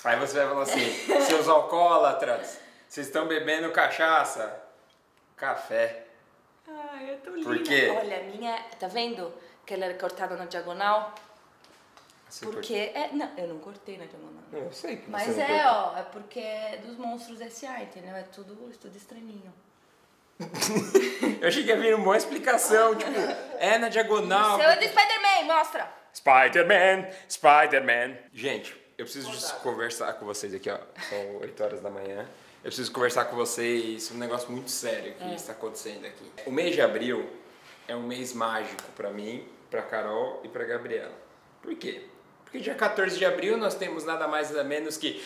Aí você vai falar assim, seus alcoólatras, vocês estão bebendo cachaça, café. Ai, eu tô linda. Por quê? Olha, a minha, tá vendo? Que ela era cortada na diagonal. Porque não, eu não cortei na diagonal. Eu sei que Mas você não cortou. ó, é porque é dos monstros S.A., entendeu? É tudo estranhinho. Eu achei que ia vir uma boa explicação, tipo, é na diagonal. O seu é do Spider-Man, mostra! Spider-Man, Spider-Man. Gente, eu preciso conversar com vocês aqui, ó. São 8 horas da manhã. Eu preciso conversar com vocês um negócio muito sério que está acontecendo aqui. O mês de abril é um mês mágico pra mim, pra Carol e pra Gabriela. Por quê? Porque dia 14 de abril nós temos nada mais nada menos que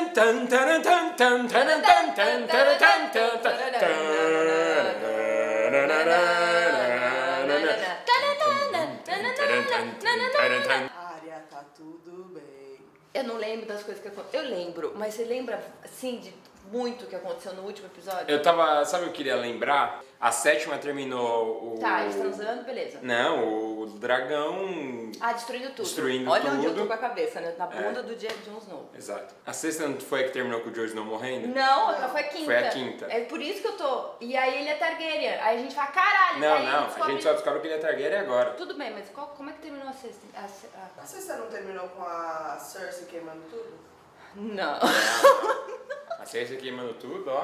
Área, tá tudo bem. Eu não lembro das coisas que aconteceram. Eu lembro, mas você lembra, assim, de muito que aconteceu no último episódio? Eu tava, sabe o que eu queria lembrar? A 7ª terminou o... Tá, eles transando, beleza. Não, o dragão... Ah, destruindo tudo. Destruindo Olha tudo. onde eu tô com a cabeça, né? Na bunda do Jon Snow. Exato. A 6ª não foi a que terminou com o Jon Snow morrendo? Não, aquela foi a quinta. Foi a quinta. É por isso que eu tô... E aí ele é Targaryen. Aí a gente fala, caralho. Não, aí não, descobre... a gente só descobre que ele é Targaryen agora. Tudo bem, mas como é que terminou a sexta? A sexta não terminou com a Cersei queimando tudo? Não. A Cersei queimando tudo, ó.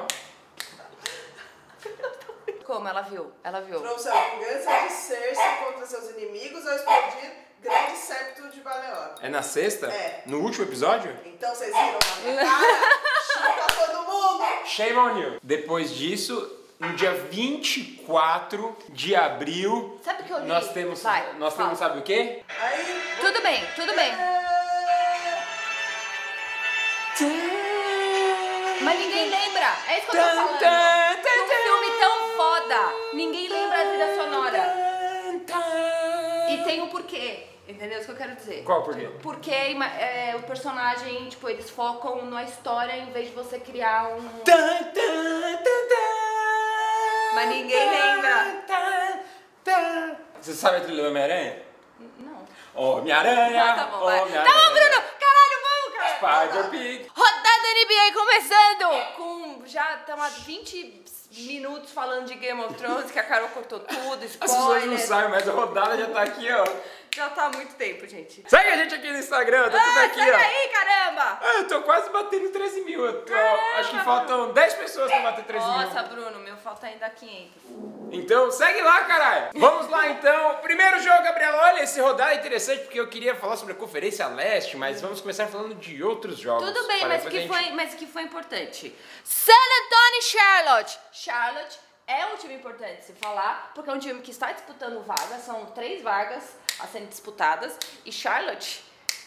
Como? Ela viu? Ela viu. Trouxe a vingança de Cersei contra seus inimigos ao explodir grande septo de Baleor. É na 6ª? É. No último episódio? Então vocês viram na minha cara? Chupa todo mundo! Shame on you! Depois disso, no dia 24 de abril, Sabe o que eu li? nós temos, Vai, nós fala. temos sabe o quê? Aí... Tudo bem, tudo bem. Mas ninguém lembra. É isso que eu tô falando. Um filme tão foda. Ninguém lembra a trilha sonora. E tem um porquê. Entendeu? Isso que eu quero dizer. Qual porquê? Porque o personagem, tipo, eles focam na história em vez de você criar um... Mas ninguém lembra. Você sabe a trilha do Homem-Aranha? Não. Homem-Aranha! Tá bom, vai. Tá Homem-Aranha. bom, Bruno! Caralho, vamos, cara! Spider-Pig! Rodada NBA começando! Já estamos há 20 minutos falando de Game of Thrones, que a Carol cortou tudo, As pessoas não spoiler. sabem, mas a rodada já tá aqui, ó. Já tá há muito tempo, gente. Segue a gente aqui no Instagram, tá tudo aqui, sai ó. aí, caramba! Ah, eu tô quase batendo 13 mil. Caramba, Acho que faltam 10 pessoas pra bater 13 Nossa, mil. Bruno, meu falta ainda 500. Então, segue lá, caralho. Vamos lá, então. Primeiro jogo, Gabriela. Olha, esse rodada é interessante porque eu queria falar sobre a Conferência Leste, mas vamos começar falando de outros jogos. Tudo bem, Para mas depois a gente- o que foi importante? San Antonio e Charlotte. Charlotte é um time importante se falar, porque é um time que está disputando vagas, são 3 vagas a serem disputadas, e Charlotte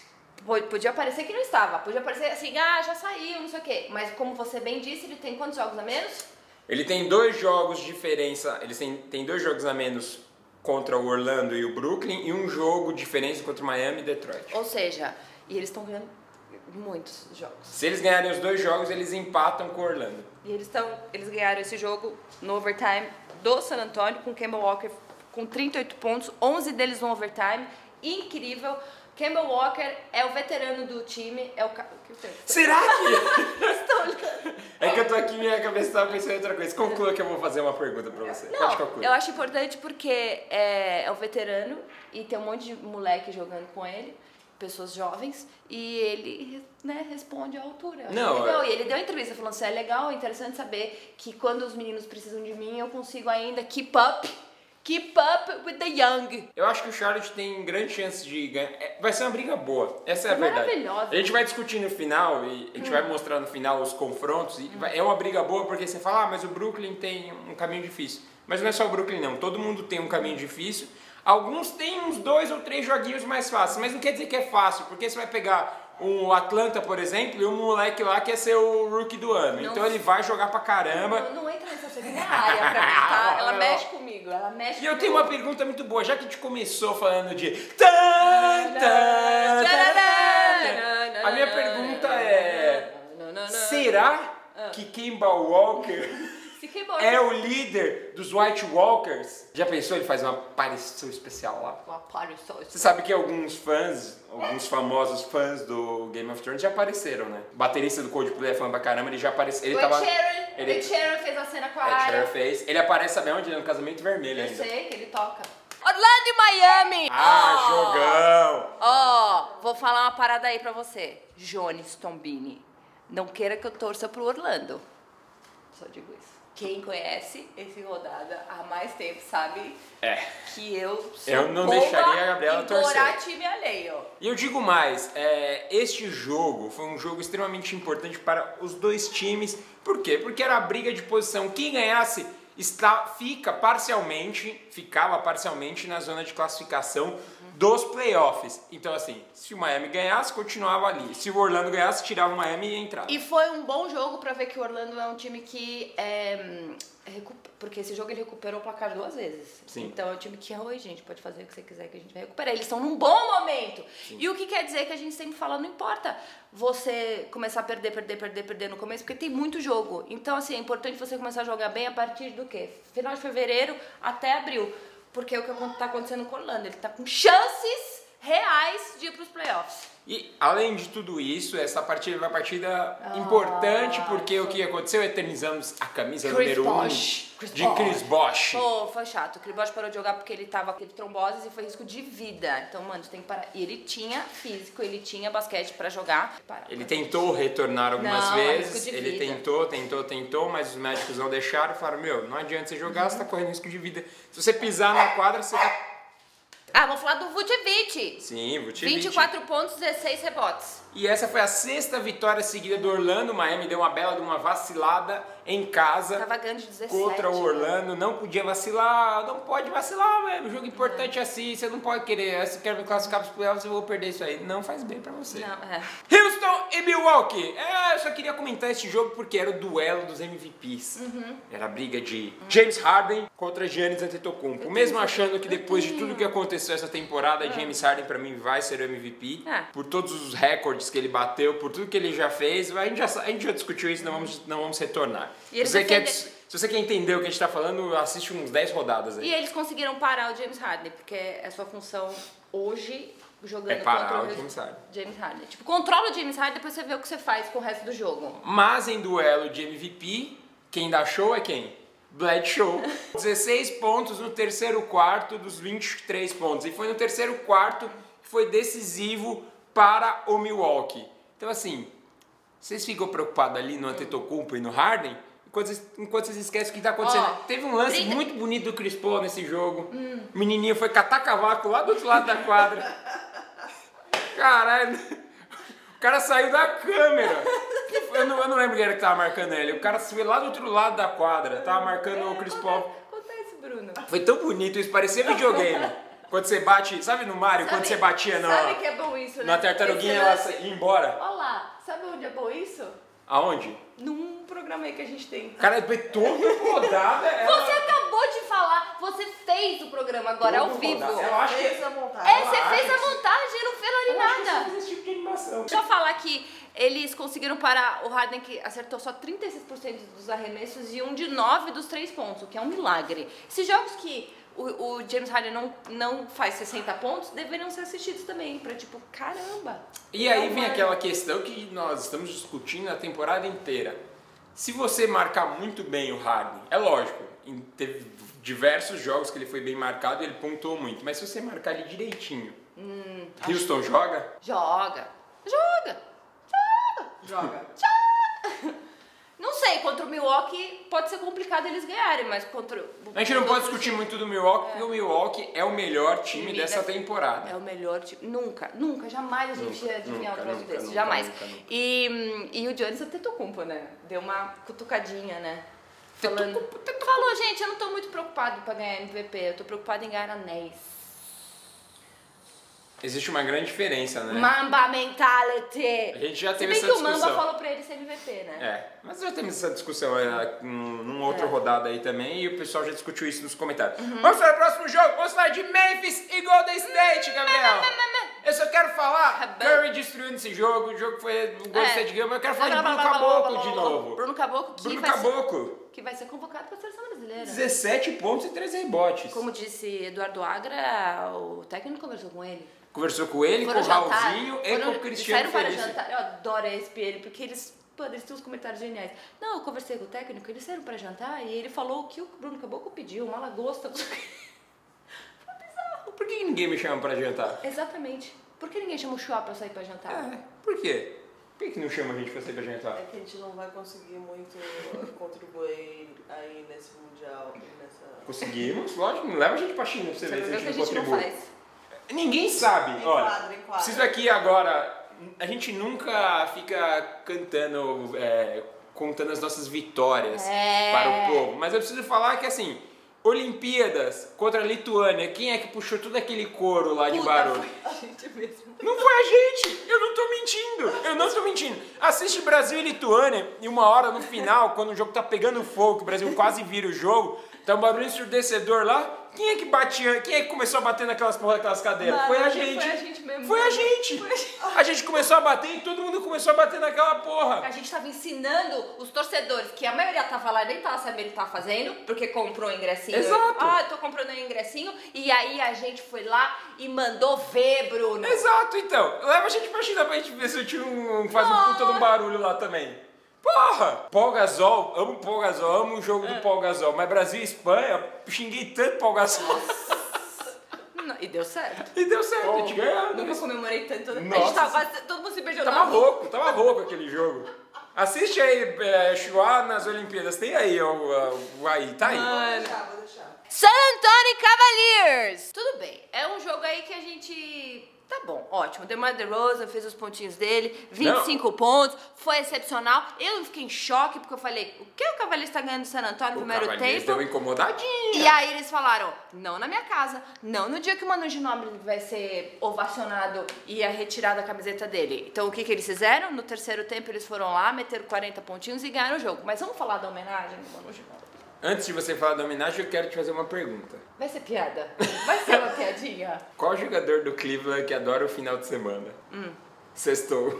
podia parecer que não estava, podia parecer assim, já saiu, não sei o quê, mas como você bem disse, ele tem quantos jogos a menos? Ele tem 2 jogos de diferença, eles tem 2 jogos a menos contra o Orlando e o Brooklyn e um jogo de diferença contra o Miami e Detroit. Ou seja, e eles estão ganhando muitos jogos. Se eles ganharem os 2 jogos, eles empatam com o Orlando. E eles ganharam esse jogo no overtime do San Antonio com Kemba Walker com 38 pontos, 11 deles no overtime. Incrível. Kemba Walker é o veterano do time, é o que tem? Será que... Estou olhando. É que eu tô aqui, minha cabeça tava pensando em outra coisa. Conclua que eu vou fazer uma pergunta pra você. Pode Não, concluir. eu acho importante porque é o veterano e tem um monte de moleque jogando com ele, pessoas jovens, e ele, né, responde à altura. Não, Legal. E ele deu uma entrevista falando assim, é legal, é interessante saber que quando os meninos precisam de mim, eu consigo ainda keep up with the young. Eu acho que o Charlotte tem grande chance de ganhar. Vai ser uma briga boa. Essa é a É verdade. maravilhosa. A gente vai discutir no final e a gente vai mostrar no final os confrontos. E é uma briga boa porque você fala, mas o Brooklyn tem um caminho difícil. Mas não é só o Brooklyn, não. Todo mundo tem um caminho difícil. Alguns têm uns 2 ou 3 joguinhos mais fáceis, mas não quer dizer que é fácil, porque você vai pegar um Atlanta, por exemplo, e um moleque lá quer ser o rookie do ano. Não. Então ele vai jogar pra caramba. Não entra nessa segunda área pra mim, tá? Ela mexe comigo, ela mexe E eu tenho comigo. uma pergunta muito boa, já que a gente começou falando de... A minha pergunta é... Será que Kemba Walker Fiquei morto. É o líder dos White Walkers. Já pensou ele faz uma aparição especial lá? Uma aparição. Você sabe que alguns famosos fãs do Game of Thrones já apareceram, né? O baterista do Coldplay é fã pra caramba, ele já apareceu. Ele tava... Ed Sheeran fez a cena com a Ed Arya. Sheeran fez. Ele aparece, sabe onde? No Casamento Vermelho Eu ainda. sei que ele toca. Orlando e Miami! Ah, jogão! Ó, vou falar uma parada aí pra você. Jones Tombini. Não queira que eu torça pro Orlando. Só digo isso. Quem conhece esse rodada há mais tempo sabe que eu não deixaria a Gabriela torcer. time alheio. E eu digo mais, este jogo foi um jogo extremamente importante para os dois times. Por quê? Porque era a briga de posição. Quem ganhasse ficava parcialmente na zona de classificação dos playoffs. Então assim, se o Miami ganhasse, continuava ali. Se o Orlando ganhasse, tirava o Miami e entrava. E foi um bom jogo pra ver que o Orlando é um time que porque esse jogo ele recuperou o placar 2 vezes. Sim. Então é um time que, oi gente, pode fazer o que você quiser que a gente vai recuperar. Eles estão num bom momento. Sim. E o que quer dizer que a gente sempre fala, não importa você começar a perder no começo, porque tem muito jogo. Então assim, é importante você começar a jogar bem a partir do quê? Final de fevereiro até abril. Porque é o que tá acontecendo com o Orlando. Ele tá com chances reais de ir pros playoffs. E além de tudo isso, essa partida é uma partida importante, porque o que aconteceu? Eternizamos a camisa número 1 de Chris Bosh. Oh, foi chato. O Chris Bosh parou de jogar porque ele teve trombose e foi risco de vida. Então, mano, você tem que parar. E ele tinha físico, ele tinha basquete pra jogar. Ele tentou retornar algumas Não, vezes, risco de ele vida. tentou, mas os médicos não deixaram e falaram, meu, não adianta você jogar, você tá correndo risco de vida. Se você pisar na quadra, você tá... Vamos falar do Vucevic. Sim, Vucevic. 24 pontos, 16 rebotes. E essa foi a 6ª vitória seguida do Orlando. O Miami deu uma bela de uma vacilada em casa. Tava ganhando de 17. Contra o Orlando. Não podia vacilar. Não pode vacilar, velho. Um jogo importante assim. Você não pode querer. Se quer me classificar pros playoffs, eu vou perder isso aí. Não faz bem pra você. Não, Houston e Milwaukee. Eu só queria comentar esse jogo porque era o duelo dos MVPs. Era a briga de James Harden contra Giannis Antetokounmpo. Mesmo achando que depois de tudo que aconteceu essa temporada, James Harden pra mim vai ser o MVP. Por todos os recordes que ele bateu, por tudo que ele já fez. A gente já discutiu isso, não vamos retornar. Se você quer entender o que a gente tá falando, assiste uns 10 rodadas aí. E eles conseguiram parar o James Harden, porque é a sua função hoje jogando parar contra o James Harden. Tipo, controla o James Harden, depois você vê o que você faz com o resto do jogo. Mas em duelo de MVP, quem dá show é quem? Bledsoe. 16 pontos no terceiro quarto dos 23 pontos. E foi no terceiro quarto que foi decisivo para o Milwaukee. Então assim, vocês ficam preocupados ali no Antetokounmpo e no Harden, enquanto vocês esquecem o que está acontecendo. Teve um lance muito bonito do Chris Paul nesse jogo. O menininho foi catar cavaco lá do outro lado da quadra. Caralho, o cara saiu da câmera. Eu não lembro quem era que tava marcando ele. O cara foi lá do outro lado da quadra, tava marcando o Chris Paul. Acontece, Bruno. Foi tão bonito isso, parecia videogame. Quando você bate, sabe no Mario, quando você batia Sabe que é bom isso, né? na tartaruguinha ela ia embora? Olha lá, sabe onde é bom isso? Aonde? Num programa aí que a gente tem. Cara, toda rodada Você acabou de falar, você fez o programa agora ao vivo. Eu acho que Fez a montagem. Você fez a montagem, não fez ali nada. esse tipo de animação. Deixa eu falar que eles conseguiram parar o Harden, que acertou só 36% dos arremessos e 1 de 9 dos 3 pontos, o que é um milagre. Esses jogos que o James Harden não faz 60 pontos deveriam ser assistidos também, pra tipo, caramba. E aí vem aquela questão que nós estamos discutindo a temporada inteira. Se você marcar muito bem o Harden, é lógico, teve diversos jogos que ele foi bem marcado e ele pontuou muito, mas se você marcar ele direitinho, Houston joga? Joga. Não sei, contra o Milwaukee pode ser complicado eles ganharem, mas contra A gente não pode discutir muito do Milwaukee, porque o Milwaukee é o melhor time dessa temporada. É o melhor time. Nunca, jamais a gente ia adivinhar um troço desse. Jamais. Nunca. E o Giannis Antetokounmpo, né? Deu uma cutucadinha, né? Falou, gente, eu não tô muito preocupado pra ganhar MVP, eu tô preocupado em ganhar anéis. Existe uma grande diferença, né? Mamba mentality! A gente já teve Se essa bem que o discussão. Mamba falou pra ele ser MVP, né? Mas já temos essa discussão numa outra rodada aí também e o pessoal já discutiu isso nos comentários. Vamos para o próximo jogo, vamos falar de Memphis e Golden State, Gabriel. Eu só quero falar, Acabou. Curry destruindo esse jogo, o jogo foi o Golden State Game, mas eu quero falar de Blá, Bruno blá, blá, blá, Caboclo blá, de blá, blá. novo. Bruno Caboclo, Bruno Caboclo, que vai ser convocado para a seleção brasileira. 17 pontos e 3 rebotes. Como disse Eduardo Agra, o técnico conversou com ele. Conversou com ele, com Foram o jantar, Raulzinho e com o Cristiano saíram para Feliz. jantar. Eu adoro a ESPN, porque eles têm uns comentários geniais. Não, eu conversei com o técnico, eles saíram para jantar e ele falou o que o Bruno Caboclo pediu, uma lagosta. Foi bizarro. Por que ninguém me chama pra jantar? Exatamente. Por que ninguém chama o Chua pra sair pra jantar? Por quê? Por que não chama a gente pra sair pra jantar? É que a gente não vai conseguir muito contribuir aí nesse Mundial. Conseguimos, lógico, não leva a gente pra China pra você ver se a Sabe o que gente a não gente não contribui. faz? Ninguém sabe, olha. Enquadra. Preciso aqui agora. A gente nunca fica cantando, contando as nossas vitórias para o povo. Mas eu preciso falar que assim, Olimpíadas contra a Lituânia, quem é que puxou todo aquele coro lá de barulho? Foi a gente mesmo. Não foi a gente! Eu não tô mentindo! Assiste Brasil e Lituânia e uma hora no final, quando o jogo tá pegando fogo, que o Brasil quase vira o jogo, tá um barulho ensurdecedor lá. Quem é que batia? Quem é que começou a bater naquelas porra daquelas cadeiras? Não, Foi a não, gente! foi a gente mesmo. Foi a gente! A gente começou a bater e todo mundo começou a bater naquela porra! A gente tava ensinando os torcedores, que a maioria tava lá e nem tava sabendo o que tava fazendo, porque comprou o ingressinho. Exato. Ah, eu tô comprando o ingressinho. E aí a gente foi lá e mandou ver, Bruno. Exato, então! Leva a gente pra China pra gente ver se o time faz um puta de um barulho lá também. Porra! Paul Gasol, amo Paul Gasol, amo o jogo do Paul Gasol, mas Brasil e Espanha, xinguei tanto Paul Gasol. Não, e deu certo. E deu certo, a gente ganhou. Nunca comemorei tanto. A Nossa. gente tava quase todo mundo se beijando. Tava rouco aquele jogo. Assiste aí, Chua nas Olimpíadas, tem aí, aí, tá aí. Vou deixar. San Antonio Cavaliers! Tudo bem, é um jogo aí que a gente... Tá bom, ótimo. DeMar DeRozan fez os pontinhos dele, 25 pontos, foi excepcional. Eu fiquei em choque porque eu falei, o que o Cavaliers tá ganhando no San Antonio no primeiro Cavaliers tempo? deu incomodadinha. E aí eles falaram, não na minha casa, não no dia que o Manu Ginóbili vai ser ovacionado e a retirada a camiseta dele. Então o que eles fizeram? No terceiro tempo eles foram lá, meteram 40 pontinhos e ganharam o jogo. Mas vamos falar da homenagem do Manu Ginóbili. Antes de você falar da homenagem, eu quero te fazer uma pergunta. Vai ser piada? Vai ser uma piadinha? Qual jogador do Cleveland que adora o final de semana? Sextou.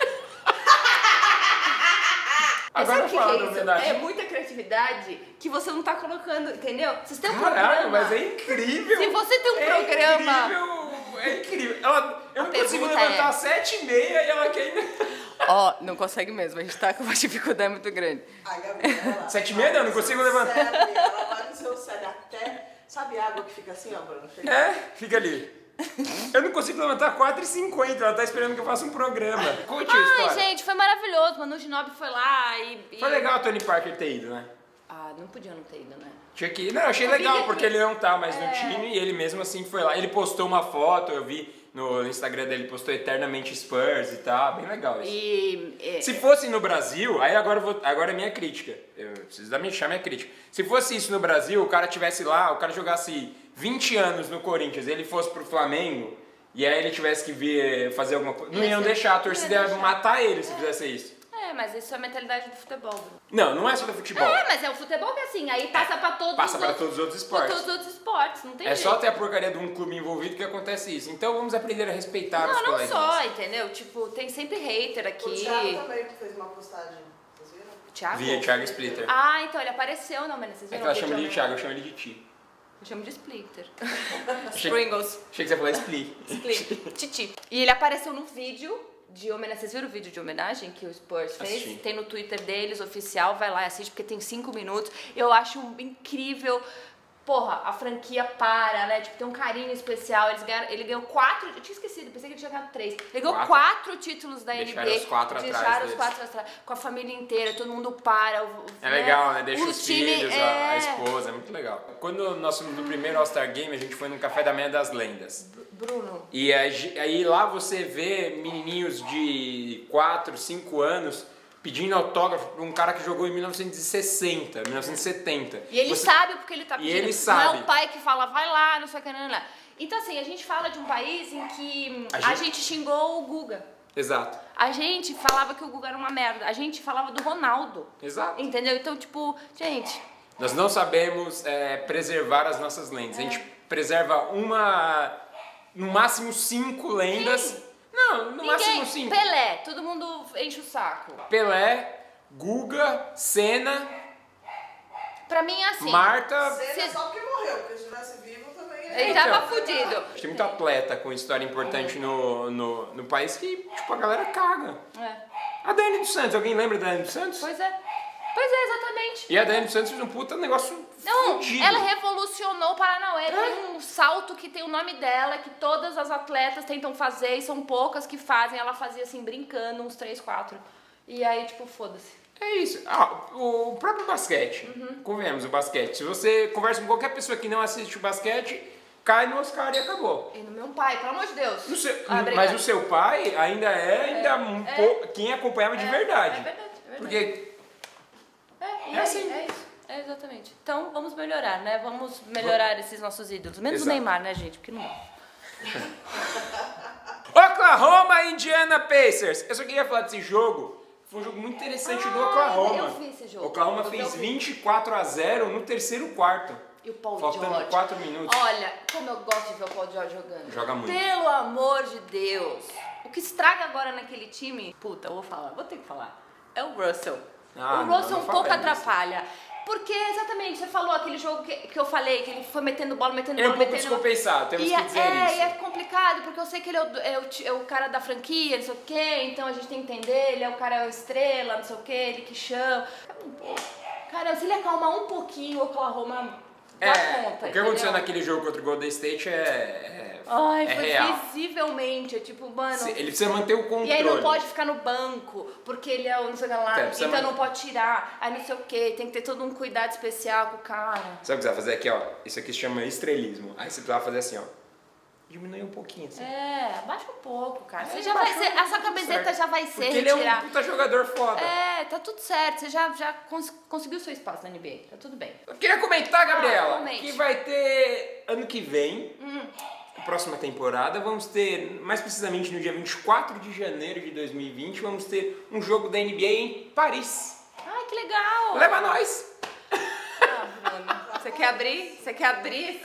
Agora Sabe fala o da que é homenagem. isso? É muita criatividade que você não tá colocando, entendeu? Vocês têm um Caralho, programa. mas é incrível. Se você tem um programa... É incrível. Eu não consigo pergunta levantar é- às 7h30 e ela quer ir... Ó, não consegue mesmo, a gente tá com uma dificuldade muito grande. A Gabriela... 7h30 não consigo levantar. Sério, ela vai no seu sério até... Sabe a água que fica assim, ó, Bruno? Fica ali. Eu não consigo levantar 4h50, ela tá esperando que eu faça um programa. Conte a Ai, história. gente, foi maravilhoso. Manu Ginóbili foi lá e... Foi legal o Tony Parker ter ido, né? Ah, não podia não ter ido, né? Tinha que ir. Não, eu achei Eu vi legal, que- porque ele não tá mais no time e ele mesmo assim foi lá. Ele postou uma foto, eu vi no Instagram dele, postou eternamente Spurs e tal, bem legal isso. E... Se fosse no Brasil, aí agora é minha crítica. Eu preciso deixar minha crítica. Se fosse isso no Brasil, o cara tivesse lá, o cara jogasse 20 anos no Corinthians, ele fosse pro Flamengo, e aí ele tivesse que vir fazer alguma coisa. Não iam deixar, a torcida ia matar ele se fizesse isso. É, mas isso é a mentalidade do futebol, Bruno. Não é só do futebol. É, mas é o futebol que é assim, aí passa pra todos Passa os para outros... todos os outros Pra esportes. todos os outros esportes, não tem É jeito. só ter a porcaria de um clube envolvido que acontece isso. Então vamos aprender a respeitar os Não, não coleguinhas. só, entendeu? Tipo, tem sempre hater O aqui. Thiago também fez uma postagem. Vocês viram? Thiago? Via Thiago Splitter. Ah, então ele apareceu, não, mas vocês É que viram ela o chama ele de vídeo Thiago, eu chamo ele de Ti. Eu chamo de Splitter. Achei- Pringles. Achei que você ia falar Split. Split. Titi. E ele apareceu num vídeo de homenagem. Vocês viram o vídeo de homenagem que o Spurs fez? Assisti. Tem no Twitter deles, oficial. Vai lá e assiste, porque tem 5 minutos. Eu acho incrível. Porra, a franquia para, né? Tipo, tem um carinho especial. Ele ganhou 4. Eu tinha esquecido, pensei que ele tinha ganhado 3. Ele ganhou 4 títulos da Deixaram NBA. os 4 atrás Deixaram os deles. 4 atrás. Com a família inteira, todo mundo para. É legal, né? Deixa O os time filhos, a esposa, é muito legal. Quando nós fomos no primeiro All-Star Game, a gente foi no Café da Manhã das Lendas. Bruno. E aí lá você vê menininhos de 4, 5 anos pedindo autógrafo pra um cara que jogou em 1960, 1970. E ele sabe porque ele tá E pedindo. ele Não sabe. é o pai que fala, vai lá, não sei o que, não. Então, assim, a gente fala de um país em que a gente xingou o Guga. Exato. A gente falava que o Guga era uma merda. A gente falava do Ronaldo. Exato. Entendeu? Então, tipo, gente... Nós não sabemos preservar as nossas lentes. A gente preserva no máximo 5 lendas. Quem? Não, no máximo 5. Pelé, todo mundo enche o saco. Pelé, Guga, Senna, Pra mim é assim. Marta. Senna só porque morreu, porque se estivesse vivo também... Ele tava fudido. Tem muito atleta com história importante no país que, tipo, a galera caga. É. A Daiane dos Santos, alguém lembra da Daiane dos Santos? Pois é. Pois é, exatamente. E a Daiane dos Santos fez um puta negócio Não, fudido. ela revolucionou o Paranauê. Tem um salto que tem o nome dela, que todas as atletas tentam fazer e são poucas que fazem. Ela fazia assim, brincando, uns 3, 4. E aí, tipo, foda-se. É isso. O próprio basquete. Convenhamos, o basquete. Se você conversa com qualquer pessoa que não assiste o basquete, cai no Oscar e acabou. E no meu pai, pelo amor de Deus. Mas o seu pai ainda quem acompanhava de verdade. É verdade. Porque É assim. É isso. É exatamente. Então, vamos melhorar, né? Vamos melhorar esses nossos ídolos. Menos Exato. o Neymar, né, gente? Porque não dá. Oklahoma Indiana Pacers. Eu só queria falar desse jogo. Foi um jogo muito interessante do Oklahoma. Eu vi esse jogo. Oklahoma fez 24-0 no terceiro quarto. E o Paul Faltando George. 4 minutos. Olha, como eu gosto de ver o Paul George jogando. Joga muito. Pelo amor de Deus. O que estraga agora naquele time, puta, eu vou ter que falar, é o Russell. Ah, o não, Russell não um pouco fala disso. atrapalha. Porque, exatamente, você falou aquele jogo que eu falei, que ele foi metendo bola, Ele é um pouco descompensado, temos que dizer isso. E é complicado, porque eu sei que ele é o cara da franquia, não sei o quê, então a gente tem que entender, ele é o cara é a estrela, não sei o quê, ele que chama. Cara, se ele acalmar um pouquinho, o Oklahoma dá conta. O que aconteceu naquele jogo contra o Golden State Ai, foi real. visivelmente, é tipo, mano... Ele precisa manter o controle. E aí não pode ficar no banco, porque ele é o não sei o que lá, então não pode tirar, aí não sei o que, tem que ter todo um cuidado especial com o cara. Sabe o que você vai fazer aqui, ó? Isso aqui se chama estrelismo. Aí você vai fazer assim, ó. Diminuir um pouquinho, assim. Abaixa um pouco, cara. Você É, já vai baixou, ser, a sua tudo camiseta certo. já vai ser Porque ele é retirar. um puta jogador foda. Tá tudo certo, você já conseguiu seu espaço na NBA, tá tudo bem. Eu queria comentar, Gabriela, comente. que vai ter ano que vem, a próxima temporada, vamos ter, mais precisamente no dia 24 de janeiro de 2020, vamos ter um jogo da NBA em Paris. Ai, que legal! Leva nós! Bruno, você quer abrir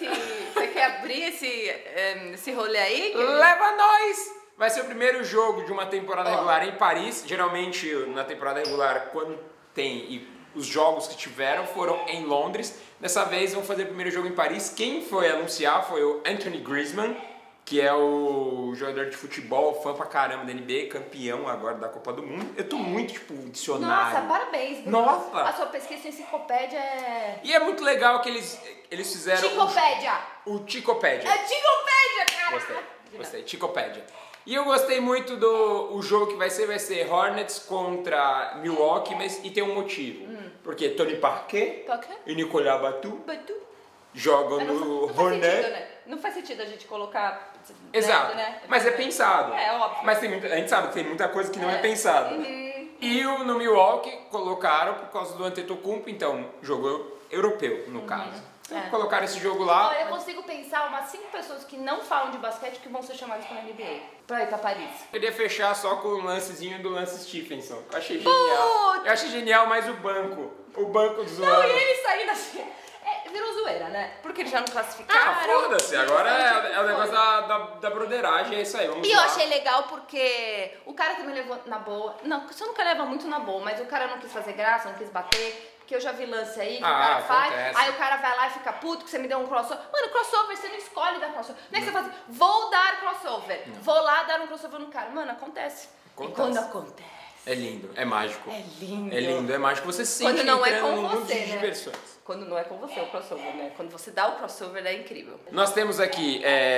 esse rolê aí? Leva nós! Vai ser o primeiro jogo de uma temporada regular em Paris. Geralmente, na temporada regular, quando tem e os jogos que tiveram foram em Londres. Dessa vez, vão fazer o primeiro jogo em Paris. Quem foi anunciar foi o Anthony Griezmann, que é o jogador de futebol, fã pra caramba da NBA, campeão agora da Copa do Mundo. Eu tô muito, tipo, dicionário. Nossa, parabéns, Bruno. Nossa! A sua pesquisa em enciclopédia é... E é muito legal que eles fizeram... Ticopédia! O Ticopédia. É Ticopédia, cara! Gostei. Ticopédia. E eu gostei muito do jogo que vai ser Hornets contra Milwaukee, e tem um motivo. Porque Tony Parker e Nicolas Batum jogam no Hornets. Não faz sentido a gente colocar... Exato, né? mas é pensado. É óbvio. Mas a gente sabe que tem muita coisa que não é pensada. E no Milwaukee colocaram por causa do Antetokounmpo, então, jogo europeu, no caso. Então, colocaram esse jogo lá. Olha, eu consigo pensar umas 5 pessoas que não falam de basquete que vão ser chamadas pra NBA, pra ir pra Paris. Eu queria fechar só com o lancezinho do Lance Stephenson. Eu achei genial. Eu achei genial mais o banco. O banco zoando. Não, e ele saindo assim... virou zoeira, né? Porque eles já não classificaram. Foda-se. Agora é o negócio da broderagem, é isso aí. Vamos E eu lá. achei legal porque o cara também levou na boa. Não, você nunca leva muito na boa, mas o cara não quis fazer graça, não quis bater. Porque eu já vi lance aí que o cara faz. acontece. Aí o cara vai lá e fica puto que você me deu um crossover. Mano, crossover, você não escolhe dar crossover. Não é que você fala assim, vou dar crossover. Vou lá dar um crossover no cara. Mano, acontece. E quando acontece. É lindo, é mágico. É lindo. É lindo, é mágico. Você se sente Quando não é entrando com num mundo você, de né? diversões. Quando não é com você o crossover, né? Quando você dá o crossover, é incrível. Nós temos aqui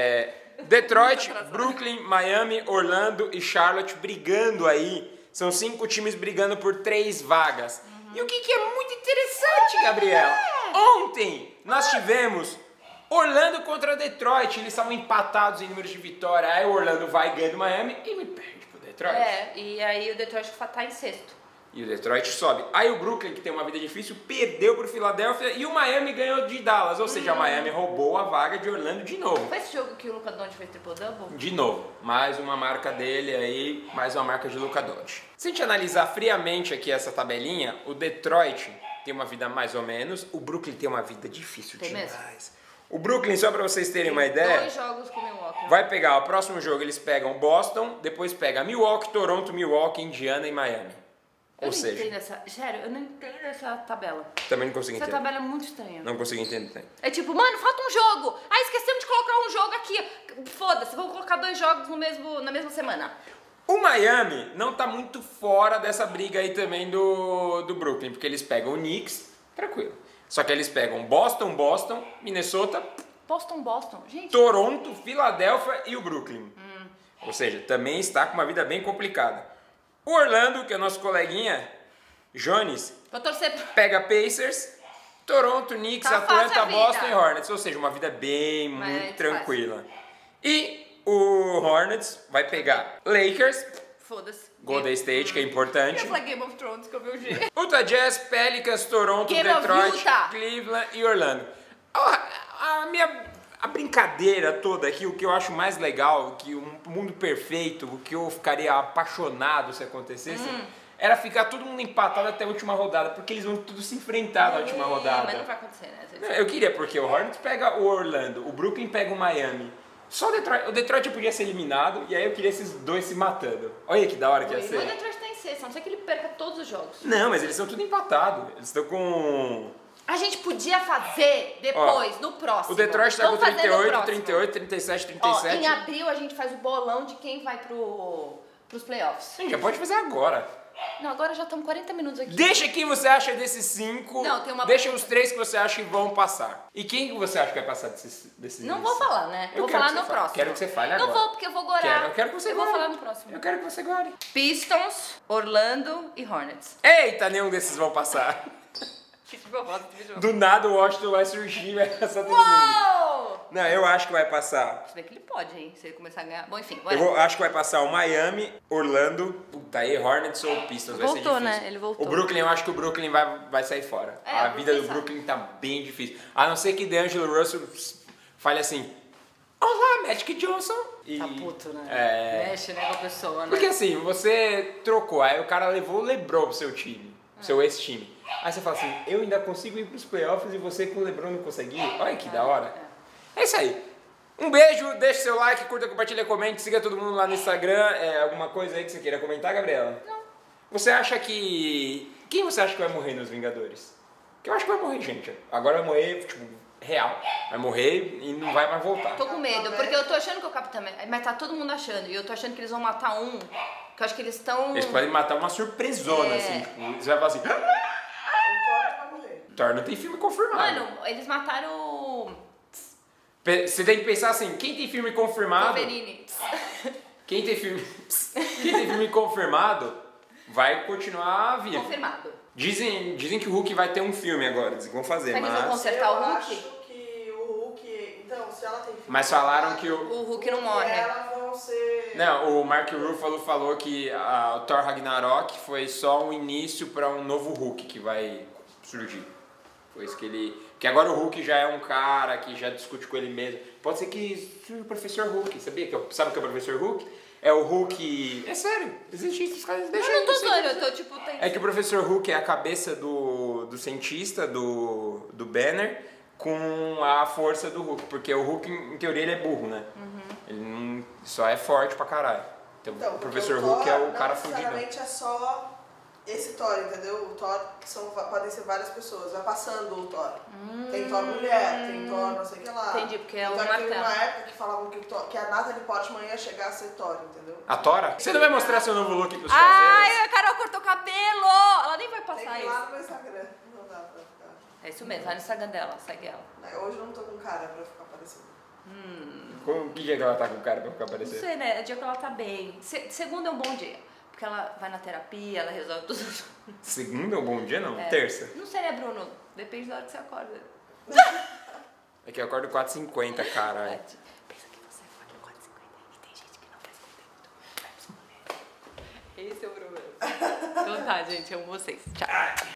Detroit, Brooklyn, Miami, Orlando e Charlotte brigando aí. São 5 times brigando por 3 vagas. E o que é muito interessante, Gabriela? Ontem nós tivemos Orlando contra Detroit. Eles estavam empatados em números de vitória. Aí o Orlando vai e ganha do Miami e me perde pro Detroit. E aí o Detroit tá em sexto. E o Detroit sobe. Aí o Brooklyn, que tem uma vida difícil, perdeu pro Philadelphia e o Miami ganhou de Dallas. Ou seja, o Miami roubou a vaga de Orlando de novo. Foi esse jogo que o Luka Doncic fez triple-double? De novo. Mais uma marca dele aí, mais uma marca de Luka Doncic. Se a gente analisar friamente aqui essa tabelinha, o Detroit tem uma vida mais ou menos, o Brooklyn tem uma vida difícil Tem demais. mesmo? O Brooklyn, só pra vocês terem uma ideia, 2 jogos com o Milwaukee. vai pegar, o próximo jogo eles pegam Boston, depois pega Milwaukee, Toronto, Milwaukee, Indiana e Miami. Eu Ou não seja, entendo sério, eu não entendo essa tabela. também não consigo Essa entender. tabela é muito estranha. Não consigo entender. É tipo, mano, falta um jogo. Ah, esquecemos de colocar um jogo aqui. Foda-se, vamos colocar 2 jogos na mesma semana. O Miami não tá muito fora dessa briga aí também do Brooklyn, porque eles pegam o Knicks, tranquilo. Só que eles pegam Boston, Minnesota, Boston. Gente, Toronto, Filadélfia e o Brooklyn. Ou seja, também está com uma vida bem complicada. O Orlando, que é nosso coleguinha, Jones, vou torcer pega Pacers, Toronto, Knicks, Tá fácil a Atlanta, vida. Boston e Hornets. Ou seja, uma vida bem, Mas muito é tranquila. E o Hornets vai pegar Lakers, foda-se. Golden State, que é importante. Eu falei Game of Thrones, que eu vi o jeito. Utah Jazz, Pelicans, Toronto, Game of Detroit, Utah. Cleveland e Orlando. A brincadeira toda aqui, o que eu acho mais legal, que um mundo perfeito, o que eu ficaria apaixonado se acontecesse, era ficar todo mundo empatado até a última rodada, porque eles vão tudo se enfrentar na última rodada. Mas não vai acontecer, né? Eu queria, porque o Hornets pega o Orlando, o Brooklyn pega o Miami. Só o Detroit podia ser eliminado, e aí eu queria esses dois se matando. Olha que da hora que ia O ser. Detroit tá em sexta, a não ser que ele perca todos os jogos. Não, mas eles são tudo empatados. Eles estão com... A gente podia fazer depois, no próximo. O Detroit tá com Vamos fazer no 38, próximo. 38, 37, Ó, 37. em abril a gente faz o bolão de quem vai pros playoffs. A gente já pode fazer agora. Não, agora já estamos 40 minutos aqui. Deixa quem você acha desses 5. Não, tem uma Deixa pergunta. os 3 que você acha que vão passar. E quem que você acha que vai passar desses Não vou falar, né? Eu Vou quero falar que no você fale. próximo. Quero que você fale agora. Não vou, porque eu vou gorar. Eu quero que você Eu vou gore. falar no próximo. Eu quero que você gore. Pistons, Orlando e Hornets. Eita, nenhum desses vão passar. Do nada o Washington vai surgir e vai passar todo mundo. Uou! Não, eu acho que vai passar. Se bem que ele pode, hein? Se ele começar a ganhar. Bom, enfim. Acho que vai passar o Miami, Orlando, puta aí, Hornets ou Pistons. Vai ser Voltou, difícil. né? Ele voltou. O Brooklyn, eu acho que o Brooklyn vai sair fora. É, A eu vou vida do pensar. Brooklyn tá bem difícil. A não ser que DeAngelo Russell fale assim: olá, Magic Johnson. E, Tá puto, né? É. Mexe, né, com a pessoa, né? Porque assim, você trocou, aí o cara levou o LeBron pro seu time, pro seu ex-time. Aí você fala assim: eu ainda consigo ir pros playoffs e você com o LeBron não conseguiu? Olha que da hora. É isso aí. Um beijo, deixe seu like, curta, compartilha, comente, siga todo mundo lá no Instagram. Alguma coisa aí que você queira comentar, Gabriela? Não. Você acha que... Quem você acha que vai morrer nos Vingadores? Que eu acho que vai morrer, gente. Agora vai morrer, tipo, real. Vai morrer e não vai mais voltar. Tô com medo, porque eu tô achando que o Capitão... Mas tá todo mundo achando. E eu tô achando que eles vão matar um. Que eu acho que eles estão... Eles podem matar uma surpresona, assim. Tipo, eles vão falar assim... O Thor vai morrer. Thor não tem filme confirmado. Mano, eles mataram Você tem que pensar assim, quem tem filme confirmado... Wolverine. Quem tem filme confirmado vai continuar vivo. Confirmado. Dizem que o Hulk vai ter um filme agora, dizem que vão fazer, Será que eles vão mas... consertar o Eu Hulk? acho que o Hulk... Então, se ela tem filho... Mas falaram que o... O Hulk não morre. Elas vão ser... Não, o Mark Ruffalo falou que o Thor Ragnarok foi só um início para um novo Hulk que vai surgir. Foi isso que ele... Porque agora o Hulk já é um cara que já discute com ele mesmo. Pode ser que surja o Professor Hulk, sabia? Sabe o que é o Professor Hulk? É o Hulk... É sério, existe isso, os caras deixam... Eu não tô isso aí. zoando, eu tô tipo... É que o Professor Hulk é a cabeça do cientista, do Banner, com a força do Hulk. Porque o Hulk, em teoria, ele é burro, né? Ele não, só é forte pra caralho. Então o Professor Hulk é o cara fudido. Não necessariamente é só esse Thor, entendeu? O Thor podem ser várias pessoas. Vai passando o Thor. Tem Thor mulher, tem Thor não sei o que lá. Entendi, porque é então, o teve martelo. uma época que falavam que a Natalie Portman ia chegar a ser Thor, entendeu? A Tora? Você não vai mostrar seu novo look pros Ai, caseiros? a Carol cortou o cabelo! Ela nem vai Tem passar que ir isso. lá no meu Instagram. Não dá pra ficar. É isso mesmo, vai no Instagram dela, segue ela. Hoje eu não tô com cara pra ficar parecendo. Que dia que ela tá com o cara pra ficar Não parecendo? sei, né? É dia que ela tá bem. Segunda é um bom dia. Porque ela vai na terapia, ela resolve tudo. Segunda ou bom dia, não? É. Terça. Não sei, né, Bruno? Depende da hora que você acorda. É que eu acordo 4h50, caralho. Pensa que você acorda 4h50 e tem gente que não faz conteúdo. Vai responder. Esse é o problema. Então tá, gente. Amo vocês. Tchau.